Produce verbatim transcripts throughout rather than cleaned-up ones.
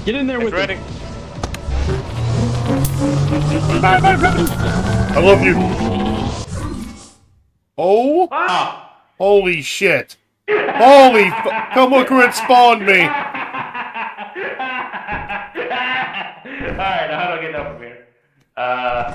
Get in there It's with ready. him. I love you. Oh! Ah. Holy shit! Holy f- come look who had spawned me! Alright, now how do I get down from here? Uh...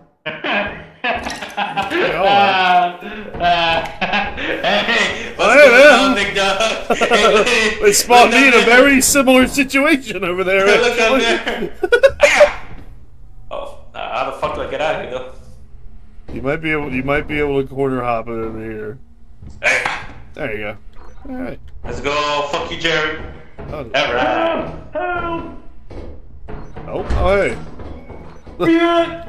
Hey, what's Hey, going man. on, big dog? They spawned me in a very similar situation over there. Look up there. Oh, uh, how the fuck do I get out of here, though? You might be able. You might be able to corner hop it in here. Hey, There you go. All right. let's go. Fuck you, Jerry. Oh, Alright. Help! oh, oh hey. Yeah.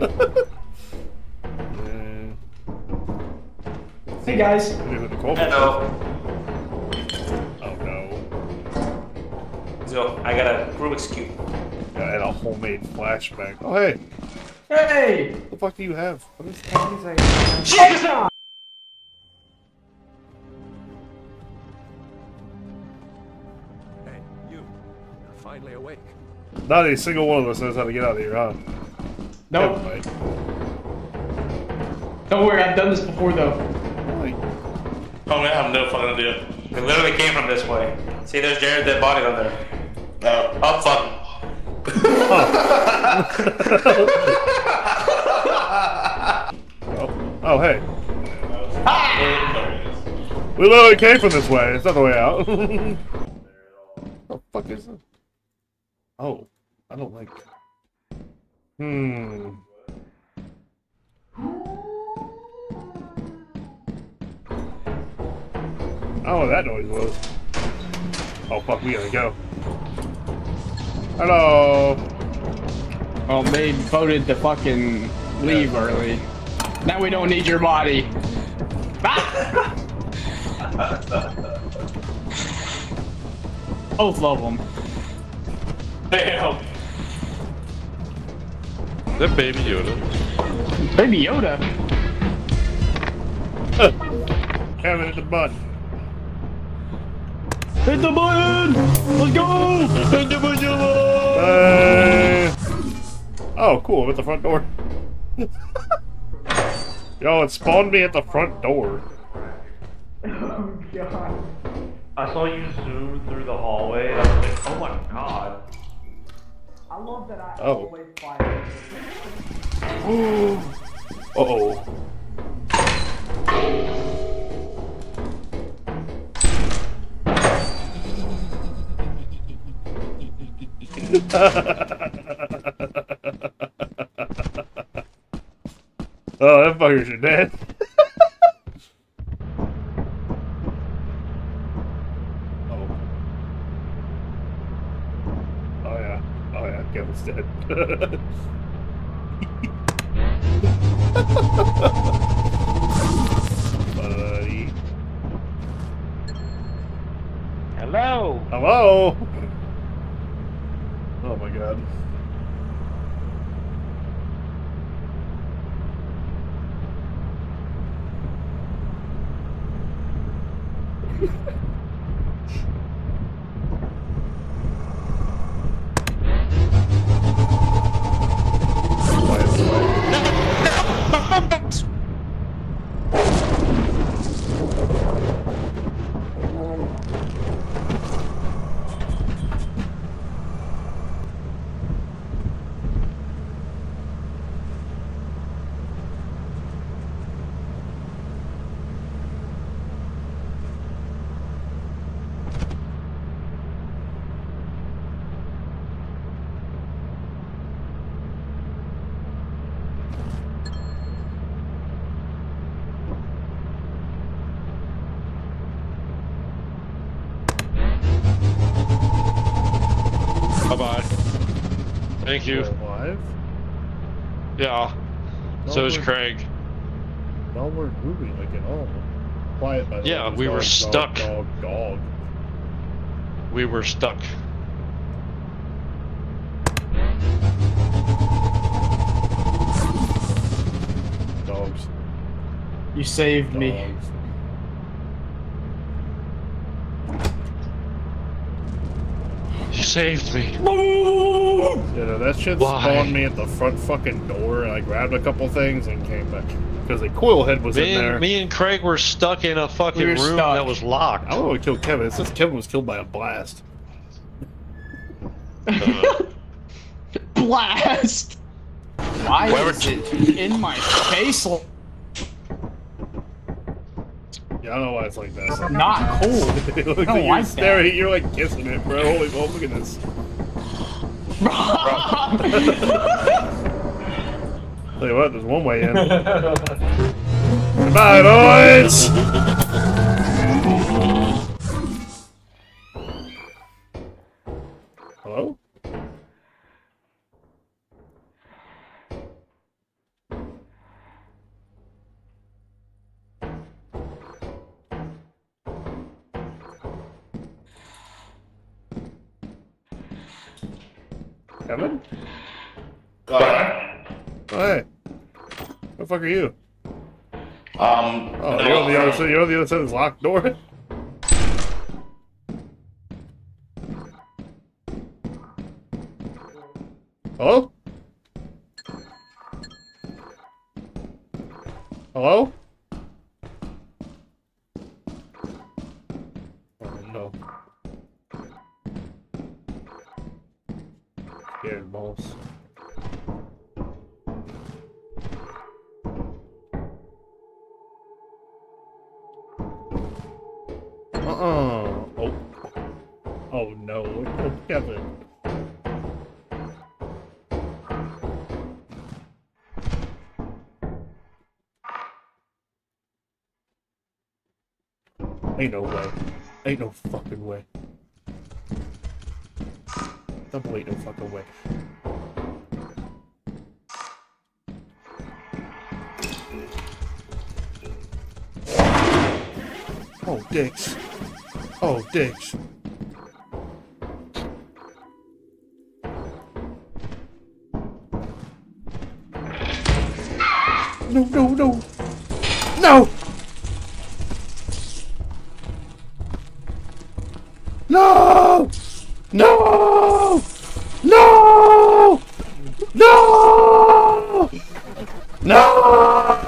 Yeah. Hey guys. Maybe the cold- Hello. Oh no. So, I got a Rubik's Cube. Yeah, and a homemade flashbang. Oh hey. Hey! What the fuck do you have? What is Jesus! Hey, you. You're finally awake. Not a single one of us knows how to get out of here, huh? Nope. Never mind. Don't worry, I've done this before though. Like, Oh man, I have no fucking idea. It literally came from this way. See, there's Jared dead body on there. No. Oh, fuck. oh, oh hey. We literally came from this way. It's not the way out. What the fuck is this? Oh, I don't like. Hmm. I don't know what that noise was. Oh fuck, we gotta go. Hello. Well, they voted to fucking leave Yeah. early. Now we don't need your body. Both of them. Damn. Is that Baby Yoda? Baby Yoda. Have it in the butt. Hit the button! Let's go! Hit the button! Uh, oh, cool. I'm at the front door. Yo, it spawned me at the front door. Oh god. I saw you zoom through the hallway. I was like, oh my god. I love that I Oh. always fire. Uh oh. Oh, that fuckers are dead. Oh. Oh yeah. Oh yeah, Kevin's dead. Buddy. Hello. Hello? Oh my god. Bye-bye. Thank you. We're alive? Yeah. No, So is we're- Craig. No, we're moving like at all. Quiet, by the Yeah, way. we were Dog, stuck. Dog, dog, dog. We were stuck. Dogs. You saved me. Dogs. You saved me. You know, that shit Why? spawned me at the front fucking door, and I grabbed a couple things and came back. Because the coil head was Me in and, there. me and Craig were stuck in a fucking We were room stuck. that was locked. I don't know what killed Kevin. It says Kevin was killed by a blast. Uh, Blast! Why Whoever is it in my face? Yeah, I don't know why it's like that. Not cool. It looks like don't you're like staring, you're like kissing it, bro. Holy, oh, look at this. Tell you what, there's one way in. Goodbye, boys! Hello? Kevin? Go ahead. Oh, hey. Where the fuck are you? Um. Oh, no, you're on the other um, side. You're on the other side of this locked door. Hello? Hello? Oh no. Scared balls. Uh-uh. Oh. Oh no. Oh, Kevin. Ain't no way. Ain't no fucking way. Double ain't no fucking way. Oh, dicks. Oh, dicks. No, no, no. No! No! No! No! No! No!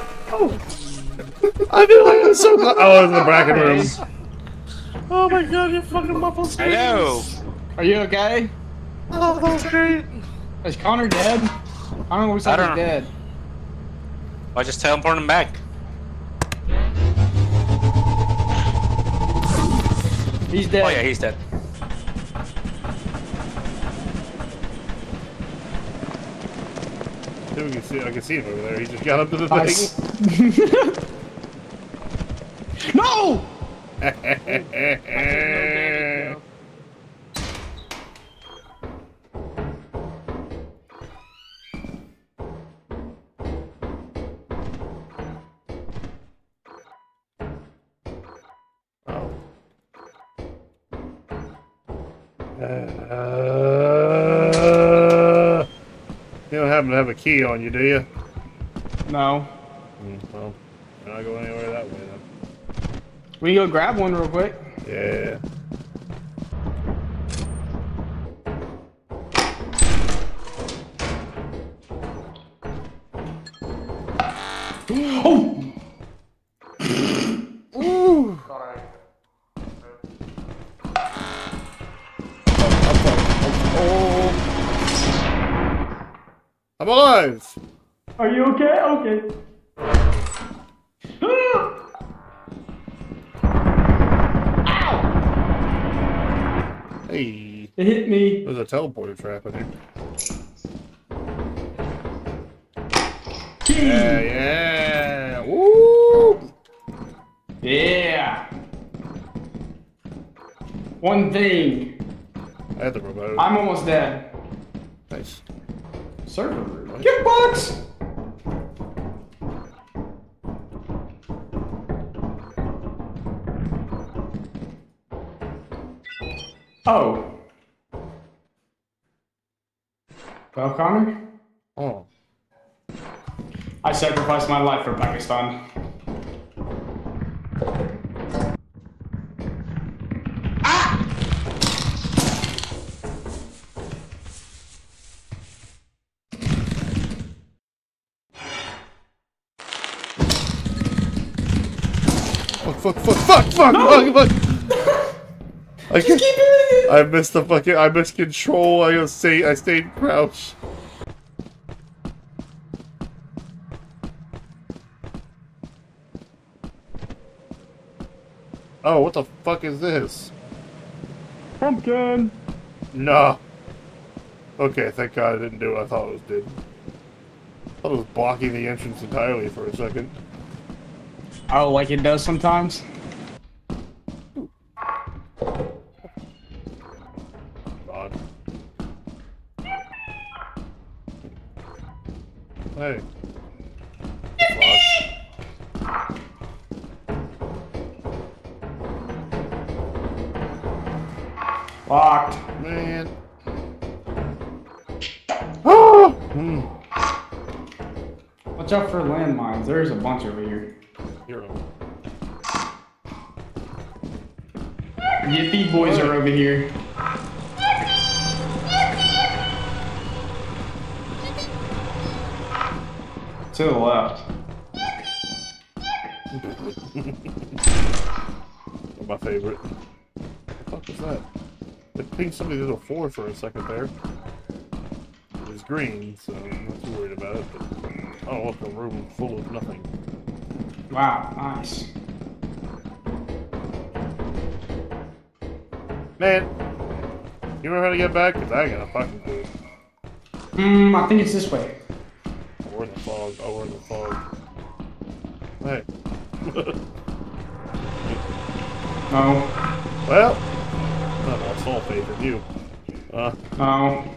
I feel like I'm so close. Oh, in the bracket room. Oh my god, you fucking muffled screams. Hello. Are you okay? Oh, that's great. Is Connor dead? I don't know. Looks I like don't he's know. dead. I just teleported him back. He's dead. Oh yeah, he's dead. See, we can see, I can see him over there. He just got up to the Nice. thing. No! Oh. Uh, you don't happen to have a key on you, do you? No. Mm, well, you're not going anywhere that way, then. We can go grab one real quick. Yeah. Oh! Ooh. Oh. I'm alive! Are you okay? Okay. Ow! Hey. It hit me. There's a teleporter trap in here. Key. Yeah, yeah. Woo! Yeah. One thing. I had the remote. I'm almost dead. Nice. Server room. Kickbox! Oh. Well, Connor? Oh. I sacrificed my life for Pakistan. Ah! fuck, fuck, fuck, fuck, No! fuck, fuck. I Just keep hitting it! I missed the fucking, I missed control, I was stay, I stayed crouched. Oh, what the fuck is this? Pumpkin! Nah. Okay, thank God I didn't do what I thought it was did. I thought it was blocking the entrance entirely for a second. Oh, like it does sometimes? God. Hey. Flush. Locked. Man. Oh! Hmm. Watch out for landmines. There's a bunch over here. Hear 'em. Yippee boys are over here. To the left. My favorite. What the fuck was that? It pinged somebody to the floor for a second there. It was green, so I'm not too worried about it, but oh look, a room full of nothing. Wow, nice. Man, you remember how to get back? Cause I ain't got a fucking clue. Hmm, I think it's this way. Oh, we're in the fog. Oh, we're in the fog. Hey. No. Well, I don't know, it's all faith in you. Uh. No.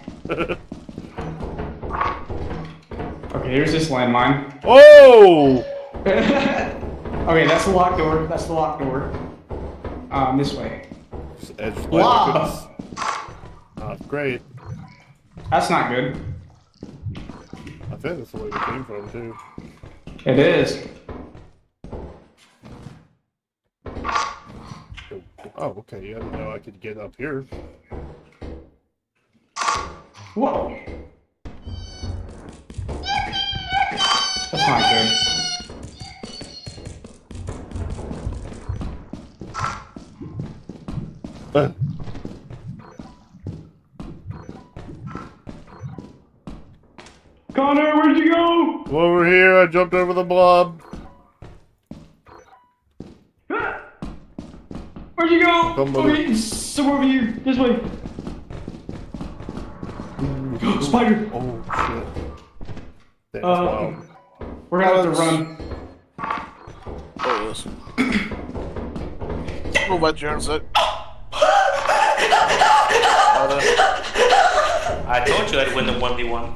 Okay, here's this landmine. Oh! Okay, that's the locked door. That's the locked door. Um, this way. Just edge slide. Wow. Not great. That's not good. I think that's the way we came from, too. It is. Oh, okay. Yeah, I didn't know I could get up here. Whoa. That's not good. Uh. Connor, where'd you go? Over here, I jumped over the blob. Where'd you go? Come Okay, somewhere over here. This way. Spider. Oh, shit. That's Uh, wild. We're gonna have to run. Oh, yes. What about Jaren's side? I told you I'd win the one v one.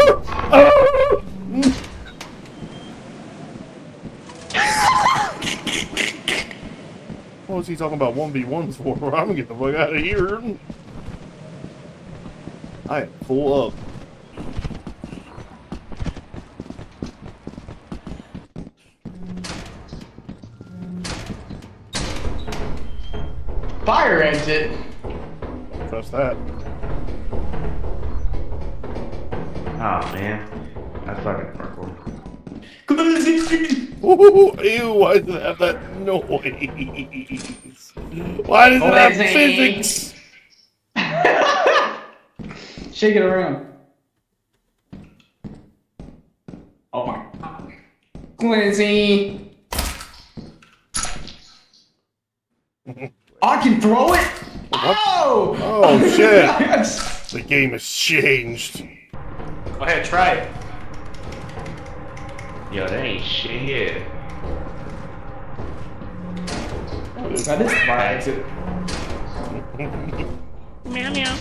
What was he talking about one v ones for? I'm gonna get the fuck out of here. I am full up. Fire exit. Trust that. Oh man, that's fucking parkour. Ooh, ew, why does it have that noise? Why does it have physics? Shake it around. Oh my god. Glizzy. I can throw it? What? Oh! Oh shit! Yes. The game has changed. Go ahead, try it. Yo, that ain't shit. That is the fire exit. Meow meow.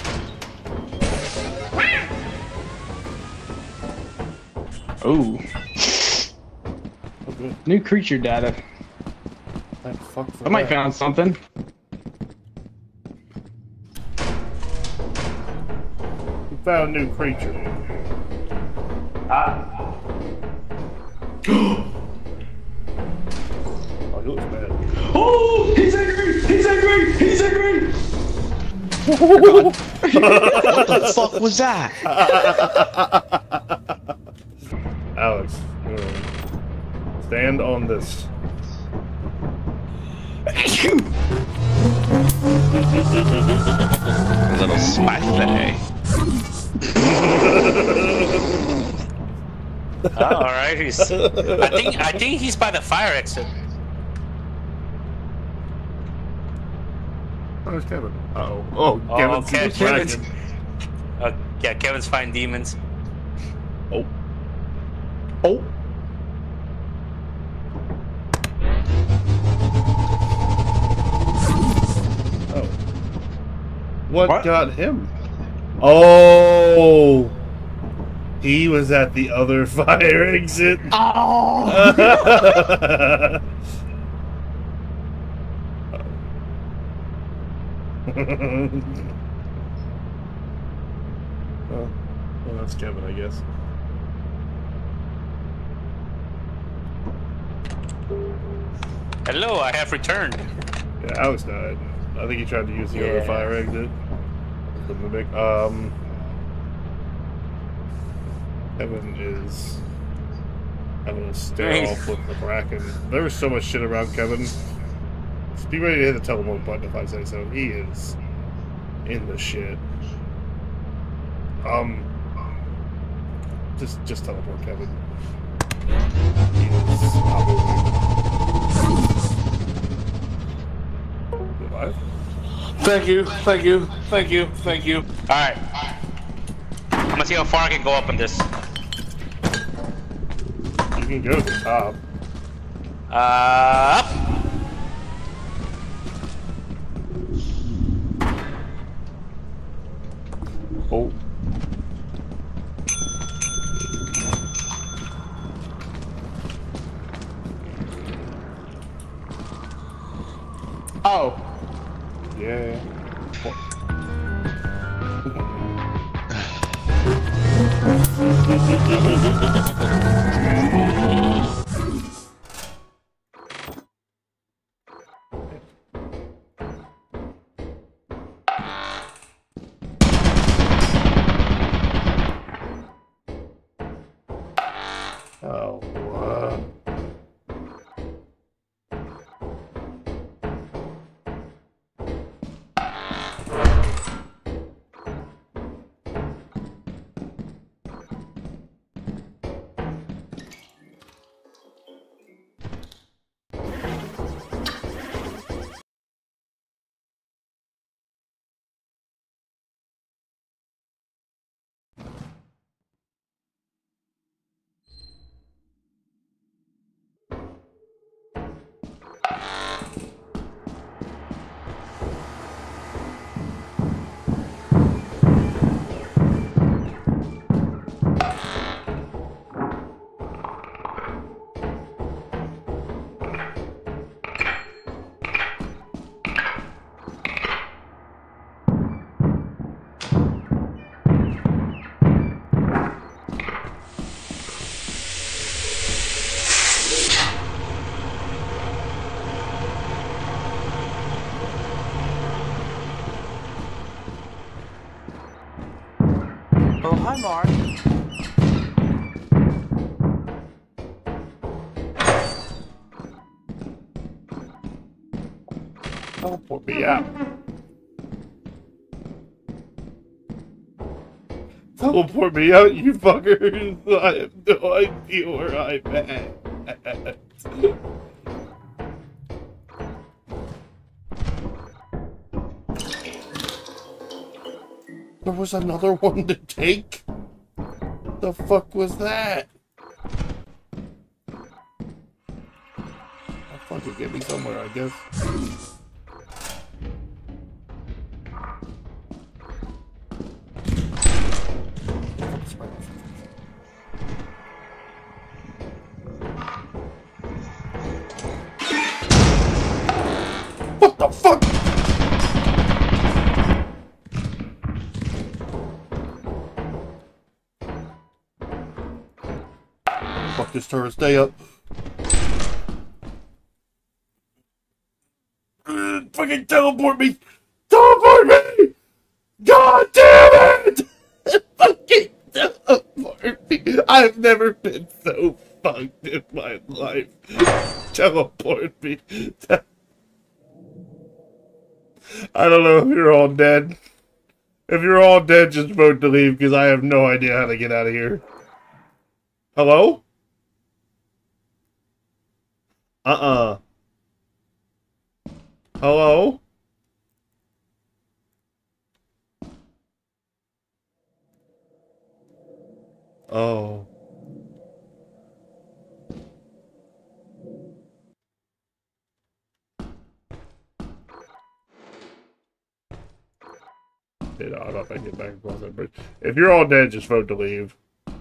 Ooh. Oh, good. New creature data. Thank fuck for I might that. found something. We found a new creature. Ah. Oh, he looks bad. Oh! He's angry! He's angry! He's angry! What the fuck was that? Alex, uh, stand on this. A little spicy. Oh, all right. He's. I think. I think he's by the fire exit. Where's Kevin? Uh-oh. Oh, Oh, Kevin's okay. Kevin's Kevin's. Uh, yeah, Kevin's fighting demons. Oh. Oh. Oh. What, What? got him? Oh. He was at the other fire exit. Oh. Oh, well, that's Kevin, I guess. Hello, I have returned. Yeah, Alex died. I think he tried to use the other Yeah. fire exit. The mimic. Um, Kevin is having a stare Hey. off with the Bracken. There was so much shit around Kevin. Just be ready to hit the teleport button if I say so. He is in the shit. Um, just just teleport Kevin. He is not moving. Alive? Thank you, thank you, thank you, thank you. All right. I'm gonna see how far I can go up on this. You can go to the top. Uh, up. Oh. Oh. Yeah. Oh, uh, Oh, hi, Mark. teleport me out. Teleport me out, you fuckers! I have no idea where I'm at. There was another one to take? The fuck was that? Oh, fuck it, get me somewhere, I guess. What the fuck? Fuck this turret, stay up. Uh, fucking teleport me! Teleport me! God damn it! Fucking teleport me! I've never been so fucked in my life. Teleport me. I don't know if you're all dead. If you're all dead, just vote to leave, because I have no idea how to get out of here. Hello? Uh-uh. Hello? Oh. I don't know if I can get back across that bridge. If you're all dead, just vote to leave.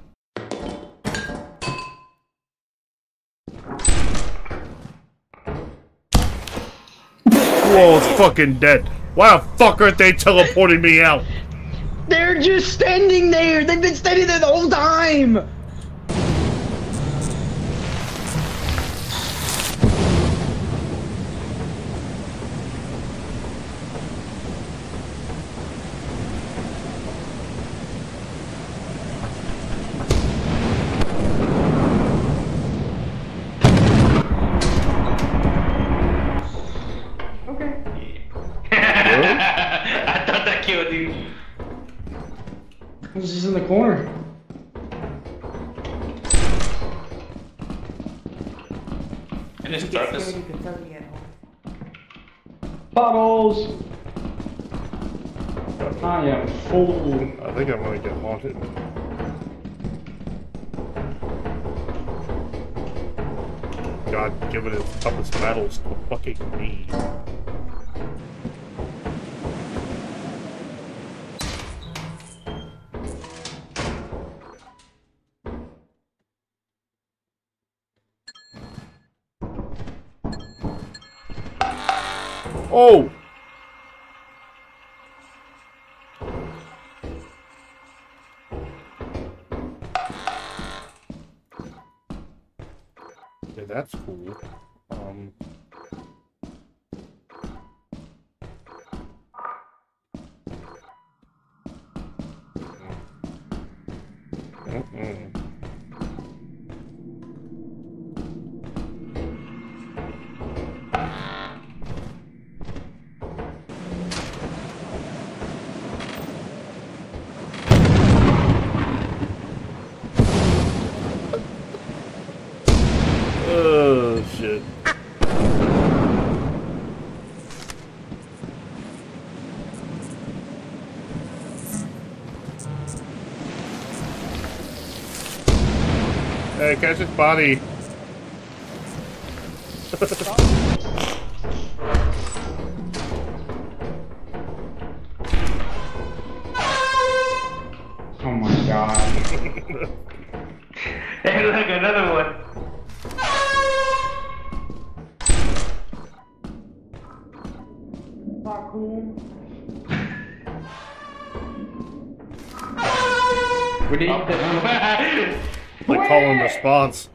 Whoa, it's fucking dead. Why the fuck aren't they teleporting me out? They're just standing there! They've been standing there the whole time! I thought that killed you. I was just in the corner. In this darkness. Bottles! I am full. I think I'm gonna get haunted. God, give it its toughest battles to fucking me. Oh! Yeah, that's cool. Um... Mm-mm. Oh, shit. Hey, catch his body. Oh my god. Hey, look, another one. Not cool. We need Oh. Like call and response.